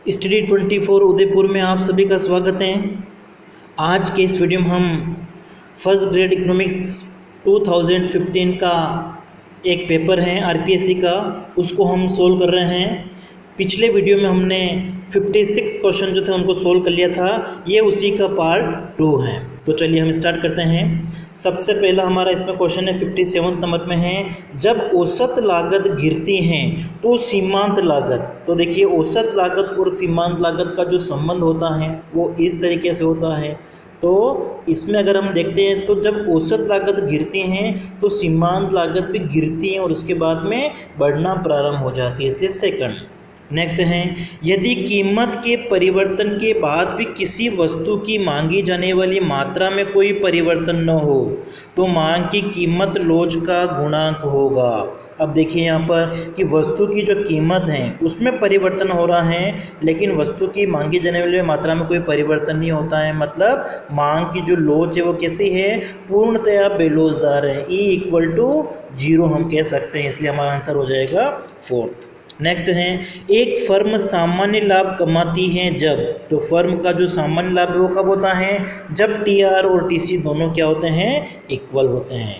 Study 24 Udaipur में आप सभी का स्वागत है। आज के इस वीडियो में हम फर्स्ट ग्रेड इकोनॉमिक्स 2015 का एक पेपर है आरपीएससी का, उसको हम सोल्व कर रहे हैं। पिछले वीडियो में हमने 56 क्वेश्चन जो थे उनको सोल्व कर लिया था, ये उसी का पार्ट 2 है। तो चलिए हम स्टार्ट करते हैं। सबसे पहला हमारा इसमें क्वेश्चन है 57 नंबर में है, जब औसत लागत गिरती है तो सीमांत लागत। तो देखिए औसत लागत और सीमांत लागत का जो संबंध होता है वो इस तरीके से होता है। तो इसमें अगर हम देखते हैं तो जब औसत लागत गिरती हैं तो सीमांत लागत भी गिरती है और उसके बाद में बढ़ना प्रारंभ हो जाती है, इसलिए सेकंड। नेक्स्ट है, यदि कीमत के परिवर्तन के बाद भी किसी वस्तु की मांगी जाने वाली मात्रा में कोई परिवर्तन न हो तो मांग की कीमत लोच का गुणांक होगा। अब देखिए यहाँ पर कि वस्तु की जो कीमत है उसमें परिवर्तन हो रहा है, लेकिन वस्तु की मांगी जाने वाली मात्रा में कोई परिवर्तन नहीं होता है। मतलब मांग की जो लोच है वो कैसी है, पूर्णतया बेलोचदार है। E = 0 हम कह सकते हैं, इसलिए हमारा आंसर हो जाएगा 4th। नेक्स्ट है, एक फर्म सामान्य लाभ कमाती है जब। तो फर्म का जो सामान्य लाभ है वो कब होता है, जब टीआर और टीसी दोनों क्या होते हैं, इक्वल होते हैं।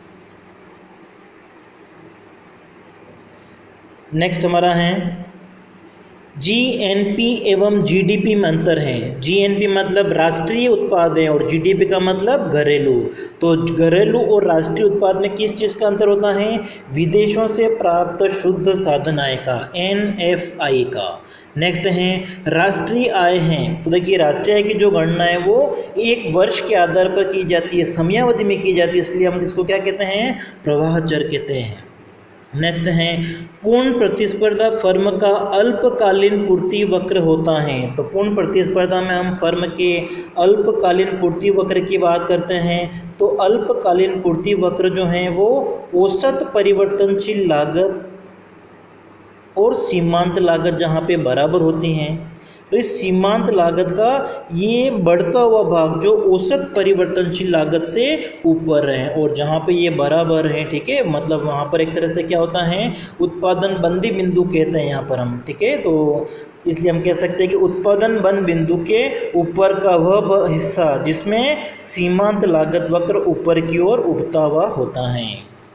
नेक्स्ट हमारा है, जीएनपी एवं जीडीपी में अंतर है। जीएनपी मतलब राष्ट्रीय उत्पाद है और जीडीपी का मतलब घरेलू। तो घरेलू और राष्ट्रीय उत्पाद में किस चीज़ का अंतर होता है, विदेशों से प्राप्त शुद्ध साधन आय का, एनएफआई का। नेक्स्ट है, राष्ट्रीय आय है। तो देखिए राष्ट्रीय आय की जो गणना है वो एक वर्ष के आधार पर की जाती है, समयावधि में की जाती है, इसलिए हम इसको क्या कहते हैं, प्रवाह चर कहते हैं। नेक्स्ट है, पूर्ण प्रतिस्पर्धा फर्म का अल्पकालीन पूर्ति वक्र होता है। तो पूर्ण प्रतिस्पर्धा में हम फर्म के अल्पकालीन पूर्ति वक्र की बात करते हैं। तो अल्पकालीन पूर्ति वक्र जो हैं वो औसत परिवर्तनशील लागत और सीमांत लागत जहाँ पे बराबर होती हैं, तो इस सीमांत लागत का ये बढ़ता हुआ भाग जो औसत परिवर्तनशील लागत से ऊपर है, और जहाँ पे ये बराबर है, ठीक है, मतलब वहाँ पर एक तरह से क्या होता है, उत्पादन बंदी बिंदु कहते हैं यहाँ पर हम, ठीक है। तो इसलिए हम कह सकते हैं कि उत्पादन बंद बिंदु के ऊपर का वह हिस्सा जिसमें सीमांत लागत वक्र ऊपर की ओर उठता हुआ होता है।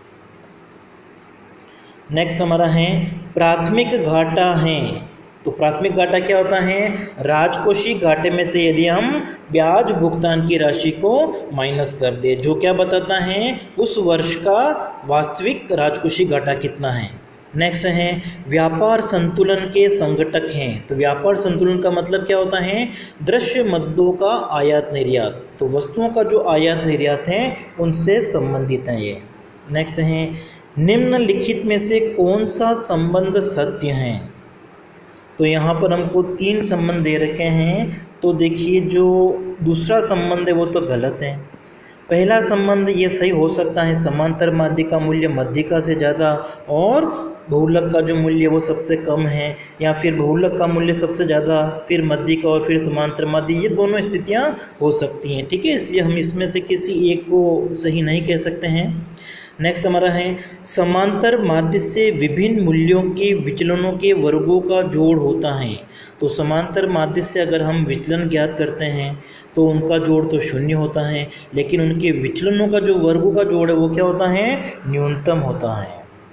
नेक्स्ट हमारा है, प्राथमिक घाटा है। तो प्राथमिक घाटा क्या होता है, राजकोषीय घाटे में से यदि हम ब्याज भुगतान की राशि को माइनस कर दे, जो क्या बताता है उस वर्ष का वास्तविक राजकोषीय घाटा कितना है। नेक्स्ट है, व्यापार संतुलन के संघटक हैं। तो व्यापार संतुलन का मतलब क्या होता है, दृश्य मद्दों का आयात निर्यात। तो वस्तुओं का जो आयात निर्यात है उनसे संबंधित है ये। नेक्स्ट है, निम्नलिखित में से कौन सा संबंध सत्य है। तो यहाँ पर हमको 3 संबंध दे रखे हैं। तो देखिए जो दूसरा संबंध है वो तो गलत है। पहला संबंध ये सही हो सकता है, समांतर माध्य का मूल्य मध्यिका से ज़्यादा और बहुलक का जो मूल्य वो सबसे कम है, या फिर बहुलक का मूल्य सबसे ज़्यादा फिर मध्यिका और फिर समांतर माध्य, ये दोनों स्थितियाँ हो सकती हैं, ठीक है। इसलिए हम इसमें से किसी एक को सही नहीं कह सकते हैं। नेक्स्ट हमारा है, समांतर माध्य से विभिन्न मूल्यों के विचलनों के वर्गों का जोड़ होता है। तो समांतर माध्य से अगर हम विचलन ज्ञात करते हैं तो उनका जोड़ तो 0 होता है, लेकिन उनके विचलनों का जो वर्गों का जोड़ है वो क्या होता है, न्यूनतम होता है।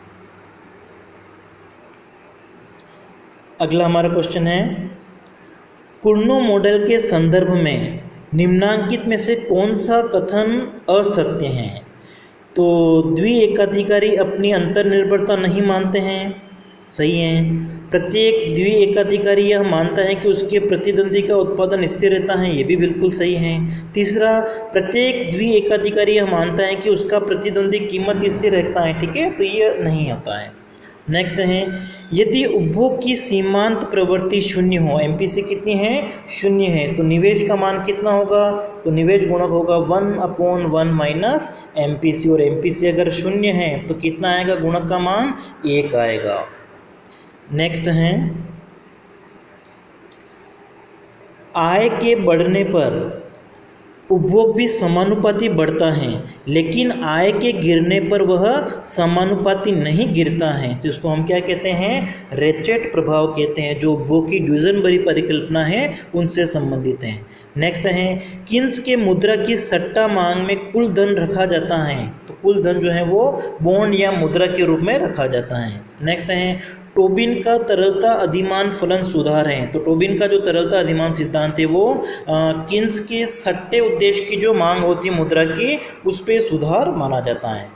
अगला हमारा क्वेश्चन है, कुर्नो मॉडल के संदर्भ में निम्नांकित में से कौन सा कथन असत्य है। तो द्विएकाधिकारी अपनी अंतर्निर्भरता नहीं मानते हैं, सही है। प्रत्येक द्विएकाधिकारी यह मानता है कि उसके प्रतिद्वंदी का उत्पादन स्थिर रहता है, ये भी बिल्कुल सही है। तीसरा, प्रत्येक द्विएकाधिकारी यह मानता है कि उसका प्रतिद्वंदी कीमत स्थिर रहता है, ठीक है, तो ये नहीं होता है। नेक्स्ट है, यदि उपभोग की सीमांत प्रवृत्ति 0 हो, एमपीसी कितनी है, 0 है, तो निवेश का मान कितना होगा, तो निवेश गुणक होगा 1/1 माइनस एमपीसी, और एमपीसी अगर 0 है तो कितना आएगा, गुणक का मान 1 आएगा। नेक्स्ट है, आय के बढ़ने पर उपभोग भी समानुपाती बढ़ता है, लेकिन आय के गिरने पर वह समानुपाती नहीं गिरता है। तो इसको हम क्या कहते हैं? रेचेट प्रभाव कहते हैं, जो उपभोग की ड्यूजनबरी परिकल्पना है उनसे संबंधित है। नेक्स्ट है, किन्स के मुद्रा की सट्टा मांग में कुल धन रखा जाता है। तो कुल धन जो है वो बॉन्ड या मुद्रा के रूप में रखा जाता है। नेक्स्ट है, टोबिन का तरलता अधिमान फलन सुधार है। तो टोबिन का जो तरलता अधिमान सिद्धांत है वो किन्स के सट्टे उद्देश्य की जो मांग होती है मुद्रा की, उस पे सुधार माना जाता है।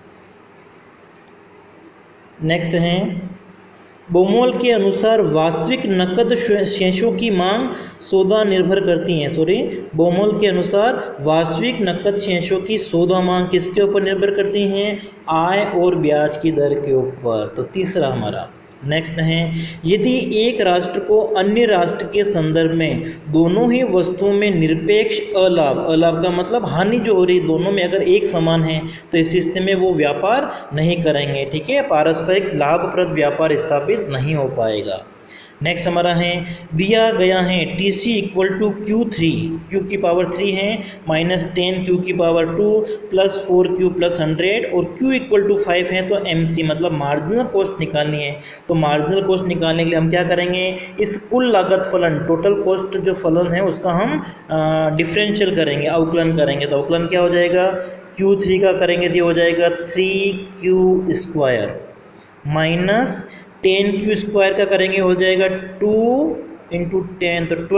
नेक्स्ट है, बोमोल के अनुसार वास्तविक नकद शेषों की मांग सौदा निर्भर करती है। बोमोल के अनुसार वास्तविक नकद शेषों की सौदा मांग किसके ऊपर निर्भर करती हैं? आय और ब्याज की दर के ऊपर। तो तीसरा हमारा। नेक्स्ट है, यदि एक राष्ट्र को अन्य राष्ट्र के संदर्भ में दोनों ही वस्तुओं में निरपेक्ष अलाभ का मतलब हानि जो हो रही दोनों में अगर एक समान है, तो इस स्थिति में वो व्यापार नहीं करेंगे। ठीक है, पारस्परिक लाभप्रद व्यापार स्थापित नहीं हो पाएगा। नेक्स्ट हमारा है, दिया गया है TC equal to Q3, Q की पावर 3 है, -10 Q की पावर 2 प्लस 4Q प्लस 100 और Q इक्वल टू 5 है। तो MC मतलब मार्जिनल कॉस्ट निकालनी है। तो मार्जिनल कॉस्ट निकालने के लिए हम क्या करेंगे? इस कुल लागत फलन, टोटल कॉस्ट जो फलन है उसका हम डिफरेंशियल करेंगे, अवकलन करेंगे। तो अवकलन क्या हो जाएगा? Q3 का करेंगे तो हो जाएगा 3Q² माइनस 10Q² का करेंगे हो जाएगा 2 × 10 तो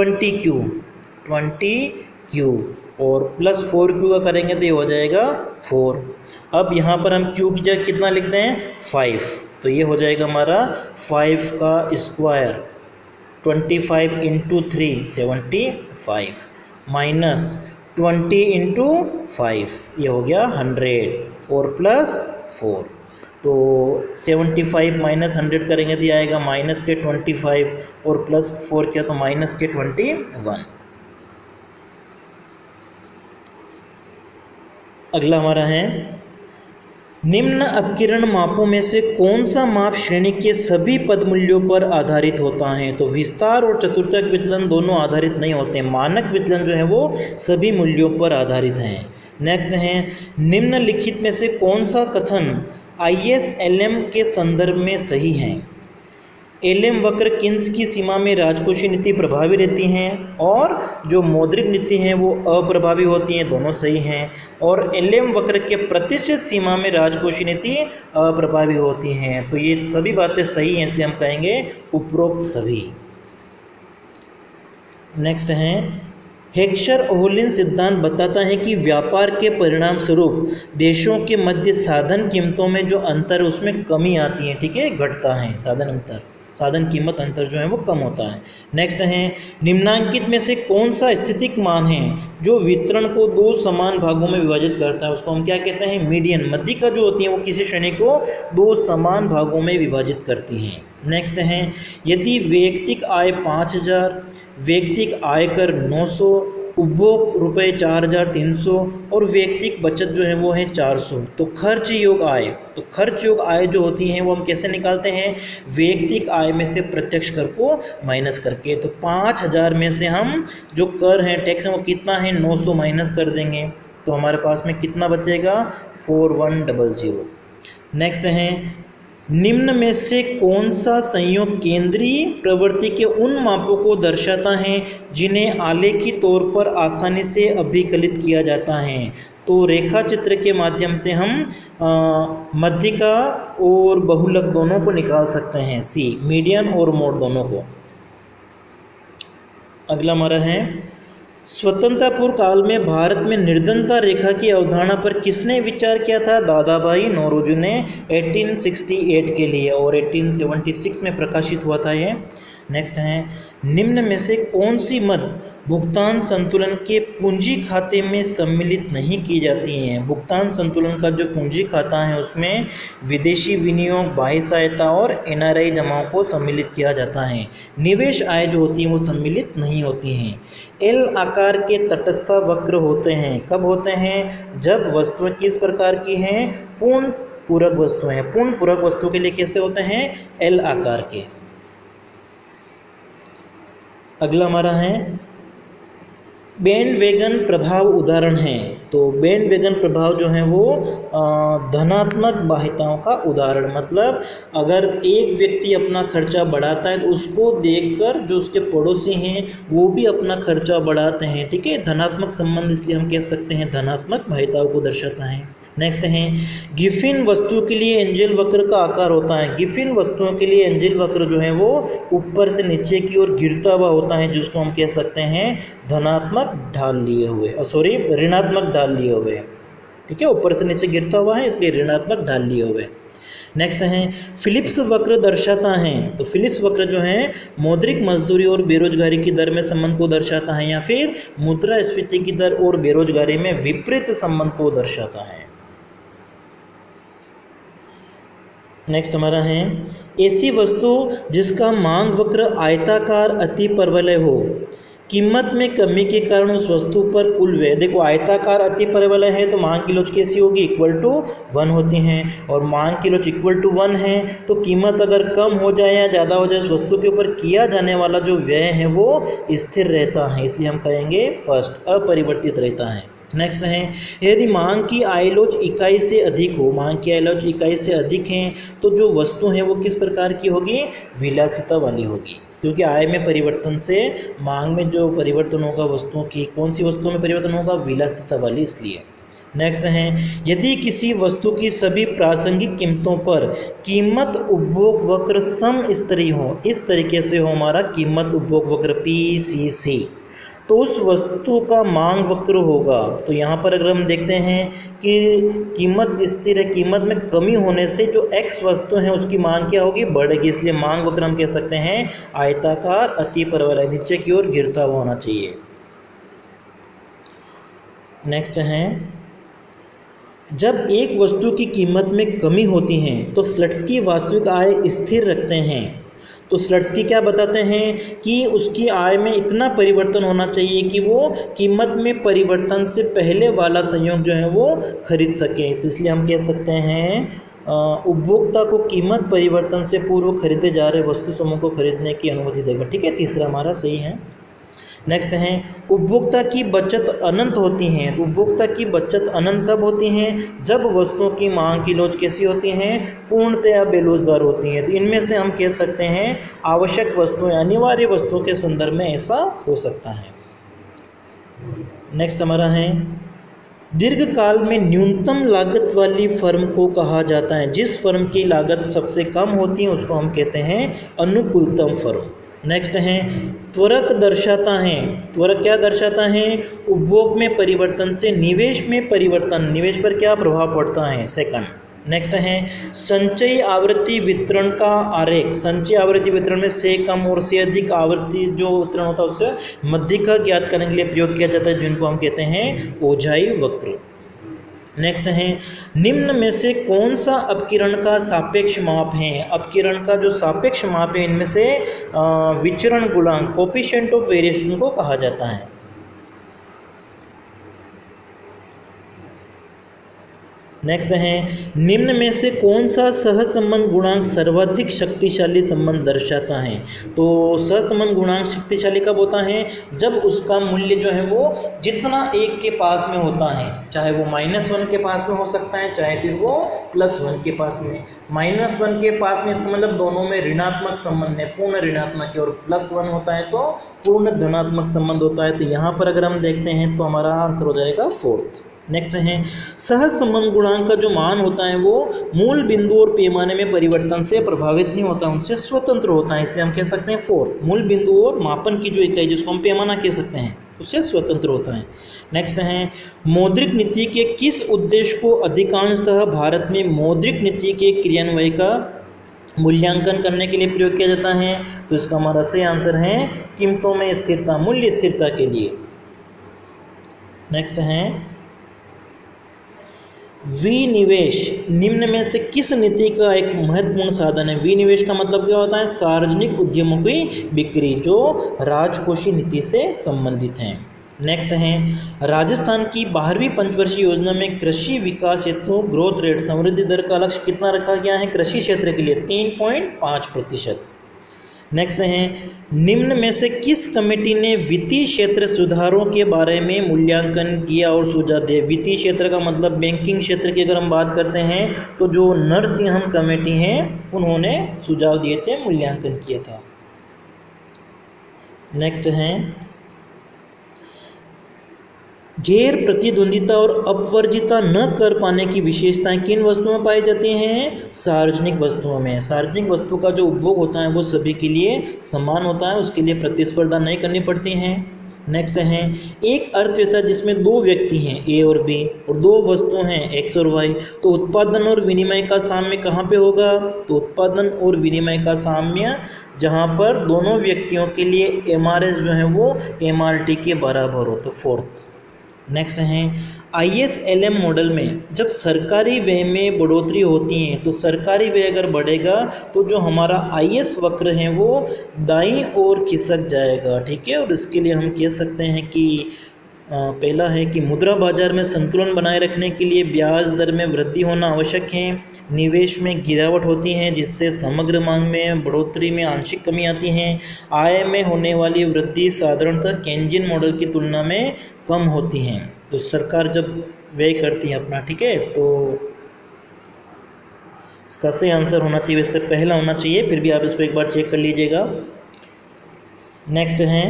20Q और प्लस 4Q का करेंगे तो ये हो जाएगा 4। अब यहाँ पर हम Q की जगह कितना लिखते हैं? 5। तो ये हो जाएगा हमारा 5 का स्क्वायर 25 × 3 75 माइनस 20 × 5 ये हो गया 100 और प्लस 4। तो 75 माइनस 100 करेंगे तो आएगा माइनस के 25 और प्लस 4 किया तो माइनस के 21। अगला हमारा है, निम्न अपकिरण मापों में से कौन सा माप श्रेणी के सभी पद मूल्यों पर आधारित होता है? तो विस्तार और चतुर्थक विचलन दोनों आधारित नहीं होते, मानक विचलन जो है वो सभी मूल्यों पर आधारित हैं। नेक्स्ट है, निम्नलिखित में से कौन सा कथन ISLM के संदर्भ में सही है? LM वक्र किन्स की सीमा में राजकोषीय नीति प्रभावी रहती हैं और जो मौद्रिक नीति हैं वो अप्रभावी होती हैं, दोनों सही हैं। और LM वक्र के प्रतिशत सीमा में राजकोषीय नीति अप्रभावी होती हैं। तो ये सभी बातें सही हैं, इसलिए हम कहेंगे उपरोक्त सभी। नेक्स्ट हैं, हेक्सर-ओहलिन सिद्धांत बताता है कि व्यापार के परिणाम स्वरूप देशों के मध्य साधन कीमतों में जो अंतर है उसमें कमी आती है। ठीक है, घटता है साधन कीमत अंतर जो है वो कम होता है। नेक्स्ट है, निम्नांकित में से कौन सा स्थितिक मान है जो वितरण को दो समान भागों में विभाजित करता है? उसको हम क्या कहते हैं? मीडियन। मध्यिका जो होती है वो किसी श्रेणी को दो समान भागों में विभाजित करती हैं। नेक्स्ट है, यदि वैयक्तिक आय 5000, वैयक्तिक आयकर 900, उपभोग रुपये 4300 और वैयक्तिक बचत जो है वो है 400, तो खर्च योग आय जो होती है वो हम कैसे निकालते हैं? वैयक्तिक आय में से प्रत्यक्ष कर को माइनस करके। तो 5000 में से हम जो कर है, टैक्स है, वो कितना है? 900 माइनस कर देंगे तो हमारे पास में कितना बचेगा? 4100। नेक्स्ट है, निम्न में से कौन सा संयोग केंद्रीय प्रवृत्ति के उन मापों को दर्शाता है जिन्हें आलेखी तौर पर आसानी से अभिकलित किया जाता है? तो रेखा चित्र के माध्यम से हम मध्यिका और बहुलक दोनों को निकाल सकते हैं, सी मीडियन और मोड दोनों को। अगला हमारा है, स्वतंत्रता पूर्व काल में भारत में निर्धनता रेखा की अवधारणा पर किसने विचार किया था? दादाभाई नौरोजी ने 1868 के लिए, और 1876 में प्रकाशित हुआ था ये। नेक्स्ट है, निम्न में से कौन सी मद भुगतान संतुलन के पूंजी खाते में सम्मिलित नहीं की जाती हैं? भुगतान संतुलन का जो पूंजी खाता है उसमें विदेशी विनियोग, बाह्य सहायता और NRI जमाओं को सम्मिलित किया जाता है। निवेश आय जो होती है वो सम्मिलित नहीं होती हैं। L आकार के तटस्थ वक्र होते हैं, कब होते हैं? जब वस्तुएं किस प्रकार की हैं? पूर्ण पूरक वस्तुएं हैं। पूर्ण पूरक वस्तु के लिए कैसे होते हैं? L आकार के। अगला हमारा है, बैंडवैगन प्रभाव उदाहरण हैं। तो बैंडवैगन प्रभाव जो है वो धनात्मक बाह्यताओं का उदाहरण, मतलब अगर एक व्यक्ति अपना खर्चा बढ़ाता है तो उसको देखकर जो उसके पड़ोसी हैं वो भी अपना खर्चा बढ़ाते हैं। ठीक है, धनात्मक संबंध इसलिए हम कह सकते हैं धनात्मक बाह्यताओं को दर्शाता है। नेक्स्ट है, गिफिन वस्तु के लिए एंजेल वक्र का आकार होता है। गिफिन वस्तुओं के लिए एंजेल वक्र जो है वो ऊपर से नीचे की ओर गिरता हुआ होता है, जिसको हम कह सकते हैं धनात्मक ढाल लिए हुए, ऋणात्मक ढाल लिए हुए। ठीक है, ऊपर से नीचे गिरता हुआ है इसलिए ऋणात्मक ढाल लिए हुए। नेक्स्ट है, फिलिप्स वक्र दर्शाता है। तो फिलिप्स वक्र जो है मौद्रिक मजदूरी और बेरोजगारी की दर में संबंध को दर्शाता है, या फिर मुद्रास्फीति की दर और बेरोजगारी में विपरीत संबंध को दर्शाता है। नेक्स्ट हमारा है, ऐसी वस्तु जिसका मांग वक्र आयताकार अति परवलय हो, कीमत में कमी के कारण उस वस्तु पर कुल व्यय, देखो आयताकार अति परवलय है तो मांग की लोच कैसी होगी, इक्वल टू 1 होती हैं, और मांग की लोच इक्वल टू 1 है तो कीमत अगर कम हो जाए या ज़्यादा हो जाए उस वस्तु के ऊपर किया जाने वाला जो व्यय है वो स्थिर रहता है, इसलिए हम कहेंगे फर्स्ट अपरिवर्तित रहता है। नेक्स्ट है, यदि मांग की आयलोच इकाई से अधिक हो, मांग की आयलोच इकाई से अधिक है तो जो वस्तु है वो किस प्रकार की होगी, विलासिता वाली होगी, क्योंकि आय में परिवर्तन से मांग में जो परिवर्तन होगा वस्तुओं की, कौन सी वस्तुओं में परिवर्तन होगा, विलासिता वाली, इसलिए। नेक्स्ट है, यदि किसी वस्तु की सभी प्रासंगिक कीमतों पर कीमत उपभोग वक्र समस्तरीय हो, इस तरीके से हो हमारा कीमत उपभोग वक्र PCC, तो उस वस्तु का मांग वक्र होगा। तो यहाँ पर अगर हम देखते हैं कि कीमत स्थिर है, कीमत में कमी होने से जो X वस्तु है उसकी मांग क्या होगी, बढ़ेगी, इसलिए मांग वक्र हम कह सकते हैं आयताकार अति परवलय, नीचे की ओर गिरता हुआ होना चाहिए। नेक्स्ट है, जब एक वस्तु की कीमत में कमी होती है तो स्लट्सकी वास्तविक आय स्थिर रखते हैं। तो स्लट्सकी क्या बताते हैं कि उसकी आय में इतना परिवर्तन होना चाहिए कि वो कीमत में परिवर्तन से पहले वाला संयोग जो है वो खरीद सके, तो इसलिए हम कह सकते हैं उपभोक्ता को कीमत परिवर्तन से पूर्व खरीदे जा रहे वस्तु समूह को खरीदने की अनुमति देगा। ठीक है, तीसरा हमारा सही है। नेक्स्ट है, उपभोक्ता की बचत अनंत होती हैं। तो उपभोक्ता की बचत अनंत कब होती हैं, जब वस्तुओं की मांग की लोच कैसी होती हैं, पूर्णतया बेलोचदार होती हैं। तो इनमें से हम कह सकते हैं आवश्यक वस्तुएं, अनिवार्य वस्तुओं के संदर्भ में ऐसा हो सकता है। नेक्स्ट हमारा है, दीर्घकाल में न्यूनतम लागत वाली फर्म को कहा जाता है, जिस फर्म की लागत सबसे कम होती है उसको हम कहते हैं अनुकूलतम फर्म। नेक्स्ट है, त्वरक दर्शाता है। त्वरक क्या दर्शाता है, उपभोग में परिवर्तन से निवेश में परिवर्तन, निवेश पर क्या प्रभाव पड़ता है, सेकंड। नेक्स्ट है, संचयी आवृत्ति वितरण का आरेख। संचयी आवृत्ति वितरण में से कम और से अधिक आवृत्ति जो वितरण होता है उससे मध्यिका ज्ञात करने के लिए प्रयोग किया जाता है, जिनको हम कहते हैं ओझाई वक्र। नेक्स्ट है, निम्न में से कौन सा अपकिरण का सापेक्ष माप है। अपकिरण का जो सापेक्ष माप है इनमें से विचरण गुणांक, कोफिशिएंट ऑफ वेरिएशन को कहा जाता है। नेक्स्ट है, निम्न में से कौन सा सहसंबंध गुणांक सर्वाधिक शक्तिशाली संबंध दर्शाता है। तो सहसंबंध गुणांक शक्तिशाली कब होता है, जब उसका मूल्य जो है वो जितना 1 के पास में होता है, चाहे वो -1 के पास में हो सकता है, चाहे फिर वो +1 के पास में। -1 के पास में इसका मतलब दोनों में ऋणात्मक संबंध है, पूर्ण ऋणात्मक है, और +1 होता है तो पूर्ण धनात्मक संबंध होता है। तो यहाँ पर अगर हम देखते हैं तो हमारा आंसर हो जाएगा 4th। नेक्स्ट है, सहसंबंध गुणांक का जो मान होता है वो मूल बिंदु और पैमाने में परिवर्तन से प्रभावित नहीं होता, उनसे स्वतंत्र होता है, इसलिए हम कह सकते हैं 4, मूल बिंदु और मापन की जो इकाई जिसको हम पैमाना कह सकते हैं उससे स्वतंत्र होता है। नेक्स्ट है, मौद्रिक नीति के किस उद्देश्य को अधिकांशतः भारत में मौद्रिक नीति के क्रियान्वयन का मूल्यांकन करने के लिए प्रयोग किया जाता है। तो इसका हमारा सही आंसर है कीमतों में स्थिरता, मूल्य स्थिरता के लिए। नेक्स्ट है, विनिवेश निम्न में से किस नीति का एक महत्वपूर्ण साधन है। विनिवेश का मतलब क्या होता है, सार्वजनिक उद्यमों की बिक्री जो राजकोषीय नीति से संबंधित है। नेक्स्ट है, राजस्थान की 12वीं पंचवर्षीय योजना में कृषि विकास हेतु ग्रोथ रेट समृद्धि दर का लक्ष्य कितना रखा गया है कृषि क्षेत्र के लिए, 3.5%। नेक्स्ट है, निम्न में से किस कमेटी ने वित्तीय क्षेत्र सुधारों के बारे में मूल्यांकन किया और सुझाव दिए? वित्तीय क्षेत्र का मतलब बैंकिंग क्षेत्र की अगर हम बात करते हैं तो जो नरसिंहम कमेटी है उन्होंने सुझाव दिए थे, मूल्यांकन किया था। नेक्स्ट है, गैर प्रतिद्वंदिता और अपवर्जिता न कर पाने की विशेषताएं किन वस्तुओं में पाई जाती हैं? सार्वजनिक वस्तुओं में। सार्वजनिक वस्तु का जो उपभोग होता है वो सभी के लिए समान होता है, उसके लिए प्रतिस्पर्धा नहीं करनी पड़ती है। नेक्स्ट है, एक अर्थव्यवस्था जिसमें दो व्यक्ति हैं ए और बी और दो वस्तु हैं एक्स और वाई, तो उत्पादन और विनिमय का साम्य कहाँ पे होगा? तो उत्पादन और विनिमय का साम्य जहाँ पर दोनों व्यक्तियों के लिए MRS जो है वो MRT के बराबर हो, तो फोर्थ। नेक्स्ट है, ISLM मॉडल में जब सरकारी व्यय में बढ़ोतरी होती है तो सरकारी व्यय अगर बढ़ेगा तो जो हमारा IS वक्र है वो दाईं ओर खिसक जाएगा, ठीक है। और इसके लिए हम कह सकते हैं कि पहला है कि मुद्रा बाजार में संतुलन बनाए रखने के लिए ब्याज दर में वृद्धि होना आवश्यक है, निवेश में गिरावट होती है जिससे समग्र मांग में बढ़ोतरी में आंशिक कमी आती है, आय में होने वाली वृद्धि साधारणतः केन्जियन मॉडल की तुलना में कम होती हैं। तो सरकार जब व्यय करती है अपना, ठीक है, तो इसका सही आंसर होना चाहिए, वैसे पहला होना चाहिए, फिर भी आप इसको एक बार चेक कर लीजिएगा। नेक्स्ट है,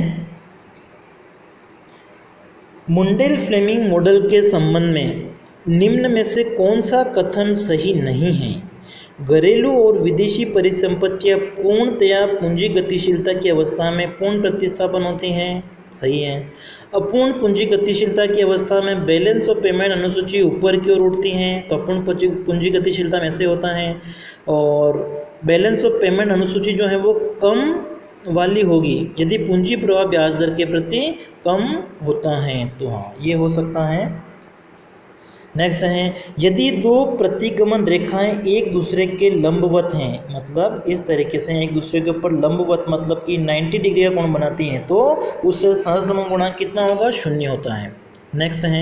मुंडेल फ्लेमिंग मॉडल के संबंध में निम्न में से कौन सा कथन सही नहीं है? घरेलू और विदेशी परिसंपत्तियां पूर्णतया पूंजी गतिशीलता की अवस्था में पूर्ण प्रतिस्थापन होती हैं, सही है। अपूर्ण पूंजी गतिशीलता की अवस्था में बैलेंस ऑफ पेमेंट अनुसूची ऊपर की ओर उठती हैं, तो अपूर्ण पूंजी गतिशीलता में ऐसे होता है। और बैलेंस ऑफ पेमेंट अनुसूची जो है वो कम वाली होगी यदि पूंजी प्रवाह ब्याज दर के प्रति कम होता है, तो हाँ ये हो सकता है। नेक्स्ट है, यदि दो प्रतिगमन रेखाएं एक दूसरे के लंबवत हैं, मतलब इस तरीके से एक दूसरे के ऊपर लंबवत मतलब कि 90 डिग्री का कोण बनाती हैं, तो उससे सहसंबंध गुणांक कितना होगा? 0 होता है। नेक्स्ट है,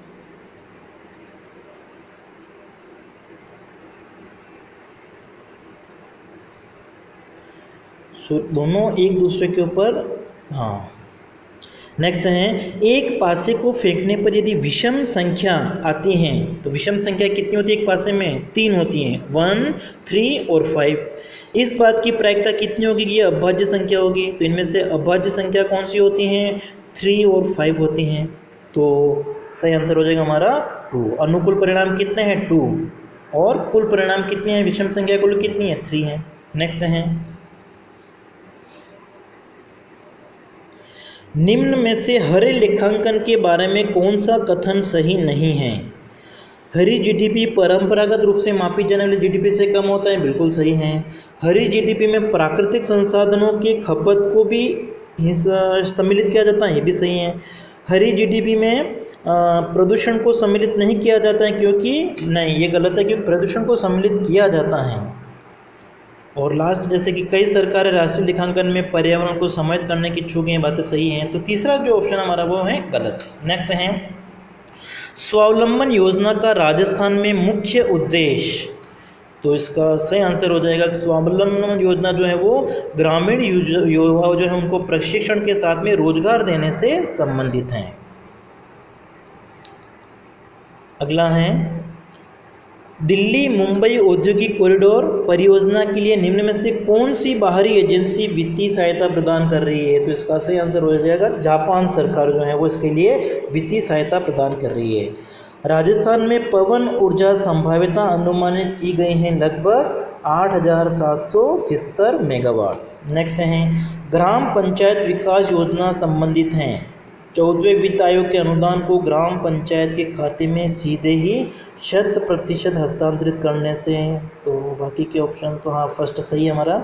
दोनों एक दूसरे के ऊपर, हाँ। नेक्स्ट है, एक पासे को फेंकने पर यदि विषम संख्या आती हैं तो विषम संख्या कितनी होती है? एक पासे में 3 होती हैं, 1, 3 और 5। इस बात की प्रायिकता कितनी होगी कि ये अभाज्य संख्या होगी, तो इनमें से अभाज्य संख्या कौन सी होती हैं? 3 और 5 होती हैं, तो सही आंसर हो जाएगा हमारा 2। अनुकूल परिणाम कितने हैं? 2, और कुल परिणाम कितने हैं? विषम संख्या कुल कितनी है? 3 है। नेक्स्ट है, निम्न में से हरे लेखांकन के बारे में कौन सा कथन सही नहीं है? हरी जीडीपी परंपरागत रूप से मापी जाने वाली जीडीपी से कम होता है, बिल्कुल सही है। हरी जीडीपी में प्राकृतिक संसाधनों की खपत को भी सम्मिलित किया जाता है, ये भी सही है। हरी जीडीपी में प्रदूषण को सम्मिलित नहीं किया जाता है, क्योंकि नहीं, ये गलत है, क्योंकि प्रदूषण को सम्मिलित किया जाता है। और लास्ट, जैसे कि कई सरकारें राष्ट्रीय लेखांकन में पर्यावरण को समाहित करने की इच्छुक हैं, बातें सही हैं, तो तीसरा जो ऑप्शन हमारा वो है गलत। नेक्स्ट है, स्वावलंबन योजना का राजस्थान में मुख्य उद्देश्य, तो इसका सही आंसर हो जाएगा स्वावलंबन योजना जो है वो ग्रामीण युवा जो है उनको प्रशिक्षण के साथ में रोजगार देने से संबंधित हैं। अगला है, दिल्ली मुंबई औद्योगिक कॉरिडोर परियोजना के लिए निम्न में से कौन सी बाहरी एजेंसी वित्तीय सहायता प्रदान कर रही है? तो इसका सही आंसर हो जाएगा जापान सरकार जो है वो इसके लिए वित्तीय सहायता प्रदान कर रही है। राजस्थान में पवन ऊर्जा संभाव्यता अनुमानित की गई है लगभग 8,770 मेगावाट। नेक्स्ट है, ग्राम पंचायत विकास योजना संबंधित हैं 14वें वित्त आयोग के अनुदान को ग्राम पंचायत के खाते में सीधे ही 100% हस्तांतरित करने से, तो बाकी के ऑप्शन तो हाँ फर्स्ट सही है हमारा।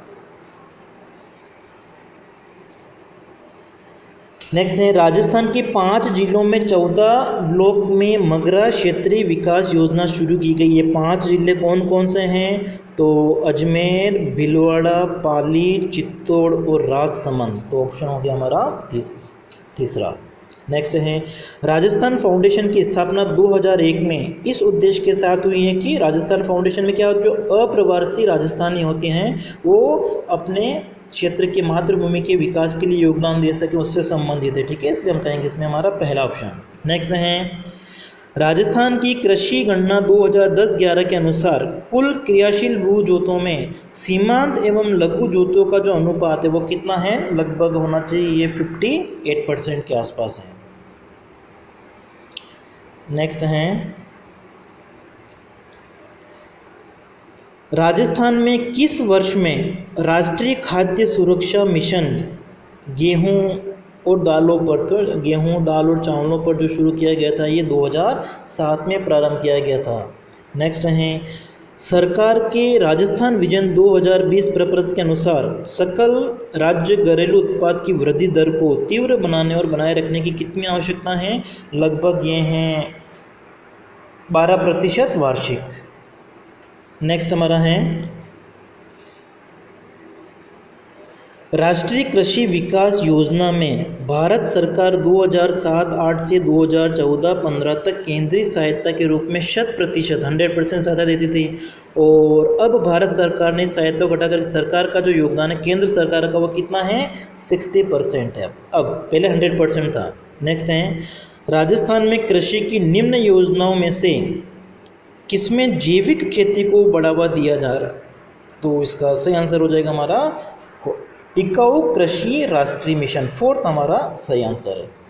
नेक्स्ट है, राजस्थान के 5 जिलों में 14 ब्लॉक में मगरा क्षेत्रीय विकास योजना शुरू की गई है। 5 जिले कौन कौन से हैं? तो अजमेर, भीलवाड़ा, पाली, चित्तौड़ और राजसमंद, तो ऑप्शन हो गया हमारा तीसरा। नेक्स्ट है, राजस्थान फाउंडेशन की स्थापना 2001 में इस उद्देश्य के साथ हुई है कि राजस्थान फाउंडेशन में क्या, जो अप्रवासी राजस्थानी होते हैं वो अपने क्षेत्र की मातृभूमि के विकास के लिए योगदान दे सके उससे संबंधित है, ठीक है, इसलिए हम कहेंगे इसमें हमारा पहला ऑप्शन। नेक्स्ट है, राजस्थान की कृषि गणना 2010-11 के अनुसार कुल क्रियाशील भू जोतों में सीमांत एवं लघु जोतों का जो अनुपात है वो कितना है, लगभग होना चाहिए ये 58% के आसपास है। नेक्स्ट है, राजस्थान में किस वर्ष में राष्ट्रीय खाद्य सुरक्षा मिशन गेहूं और दालों पर, तो गेहूं, दाल और चावलों पर जो शुरू किया गया था ये 2007 में प्रारंभ किया गया था। नेक्स्ट है, सरकार के राजस्थान विजन 2020 प्रपत्र के अनुसार सकल राज्य घरेलू उत्पाद की वृद्धि दर को तीव्र बनाने और बनाए रखने की कितनी आवश्यकता है, लगभग ये हैं 12% वार्षिक। नेक्स्ट हमारा है, राष्ट्रीय कृषि विकास योजना में भारत सरकार 2007-8 से 2014-15 तक केंद्रीय सहायता के रूप में 100% सहायता देती थी, और अब भारत सरकार ने सहायता को घटाकर सरकार का जो योगदान है केंद्र सरकार का वो कितना है, 60% है, अब पहले 100% था। नेक्स्ट है, राजस्थान में कृषि की निम्न योजनाओं में से किसमें जैविक खेती को बढ़ावा दिया जा रहा है, तो इसका सही आंसर हो जाएगा हमारा टिकाऊ कृषि राष्ट्रीय मिशन, 4th हमारा सही आंसर है।